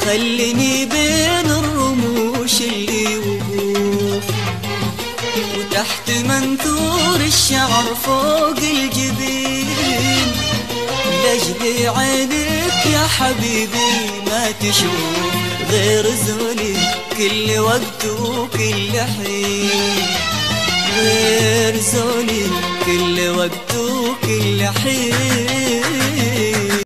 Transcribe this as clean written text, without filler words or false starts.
خليني بين الرموش اللي وقوف، وتحت منثور الشعر فوق الجبين، لجلي عينك يا حبيبي ما تشوف غير زولي كل وقت وكل حين، غير زولي كل وقت وكل حين.